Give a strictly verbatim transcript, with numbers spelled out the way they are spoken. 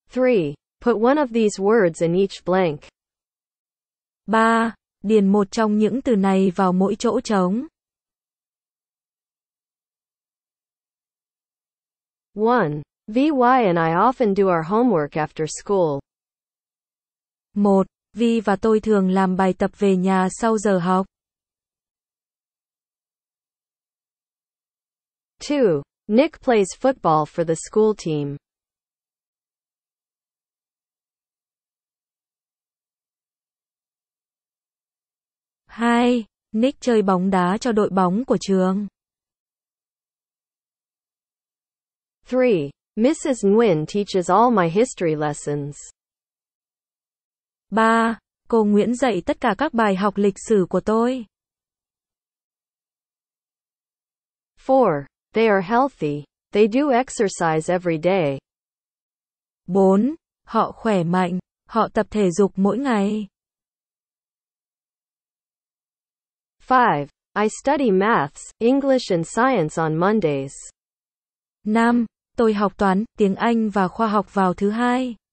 three. Put one of these words in each blank. ba. Điền một trong những từ này vào mỗi chỗ trống. one. Vi and I often do our homework after school. một. Vi và tôi thường làm bài tập về nhà sau giờ học. two. Nick plays football for the school team. hai. Nick chơi bóng đá cho đội bóng của trường. three. Missus Nguyen teaches all my history lessons. ba. Cô Nguyễn dạy tất cả các bài học lịch sử của tôi. four. They are healthy. They do exercise every day. bốn. Họ khỏe mạnh. Họ tập thể dục mỗi ngày. five. I study maths, English and science on Mondays. năm. Tôi học toán, tiếng Anh và khoa học vào thứ hai.